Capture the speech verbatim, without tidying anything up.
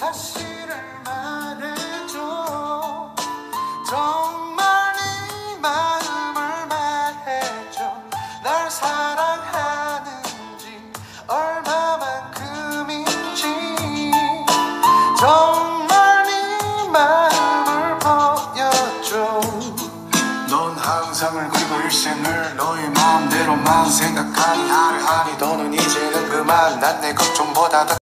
사실을 말해줘. 정말 네 마음을 말해줘. 날 사랑하는지 얼마만큼인지 정말 네 마음을 보여줘. 넌 항상을 그리고 일생을 너의 마음대로만 생각하니 하려 하니 너는 이제는 그만. 난 내 걱정보다 더